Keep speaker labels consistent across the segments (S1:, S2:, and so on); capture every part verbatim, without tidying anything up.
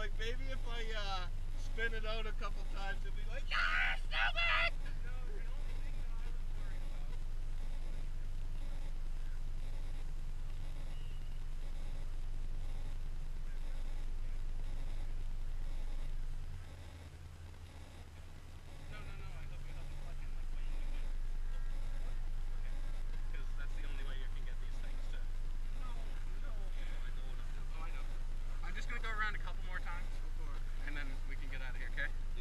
S1: like maybe if I uh, spin it out a couple times, it'll be like, yeah, stupid!
S2: No, the only thing that I was worried about. No, no, no. I hope you have the fucking like when you do. Okay. Because that's the only way you can get these things to.
S1: No, no. I know what I'm doing.
S2: Oh, I know. I'm just gonna go around a couple more times,
S1: Go for it.
S2: and then we can get out of here. Okay?
S1: Yeah.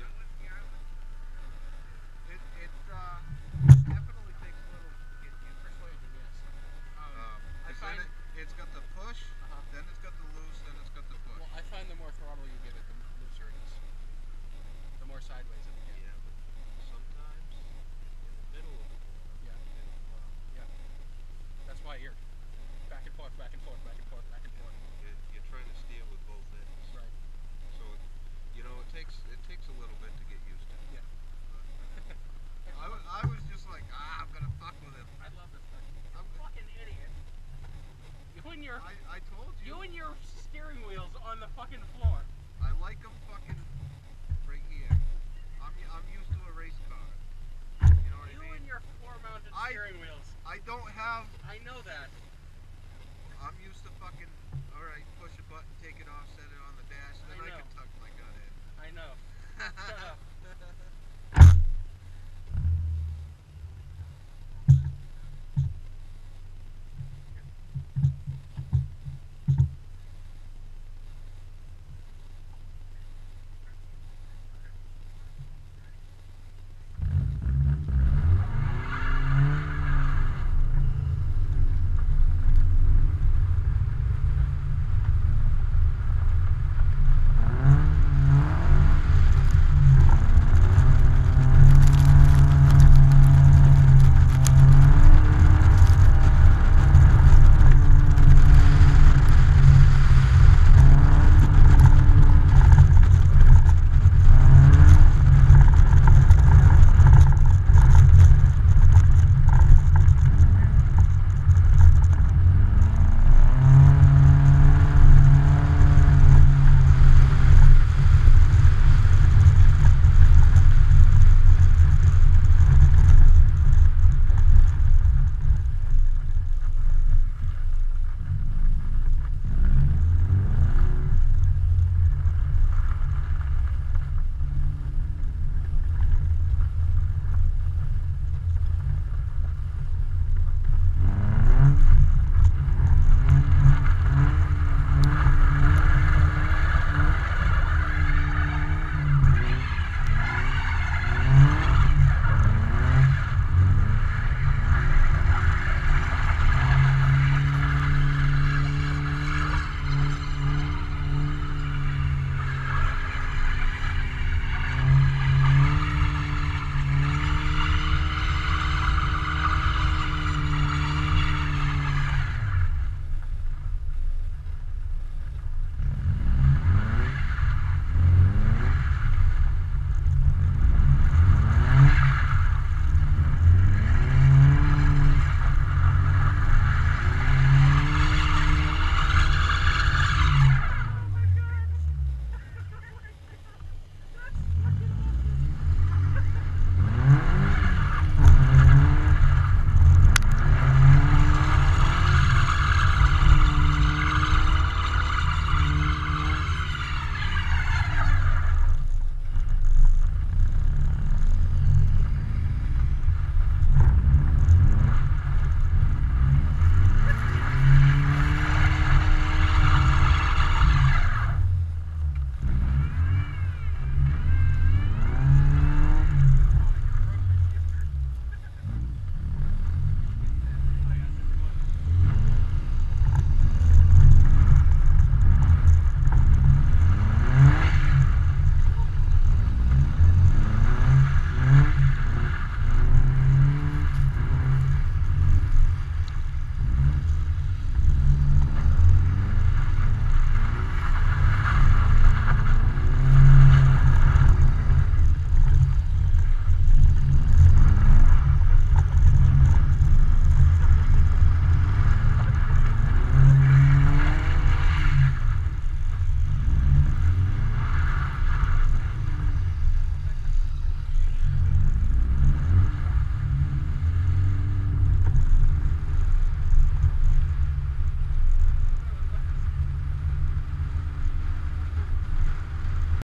S1: It, it uh, definitely takes a little to get used to.
S2: Persuasion, yes. Um,
S1: Um,
S2: I
S1: 'cause
S2: find.
S1: then it, it's got the push,
S2: Uh-huh.
S1: then it's got the loose, then it's got the push.
S2: Well, I find the more throttle you give it, the looser it is. The more sideways it will get.
S1: Yeah, but sometimes in the middle of the corner,
S2: Yeah.
S1: it'll pop.
S2: Yeah. That's why you're back and forth, back and forth, back and forth, back and forth.
S1: You're, you're trying to steer with both ends.
S2: Right.
S1: So, it, you know, it takes it takes a little bit to get used to.
S2: Yeah.
S1: I, wa- I was just like, ah, I'm gonna fuck with him.
S2: I love this thing.
S1: I'm,
S2: Fucking idiot. You and your
S1: I, I told you.
S2: you and your steering wheels on the fucking floor.
S1: I like him fucking right here. I'm I'm used to a race car. You know what
S2: You
S1: I mean?
S2: and your floor mounted
S1: I-
S2: steering wheels.
S1: I don't have
S2: I know that.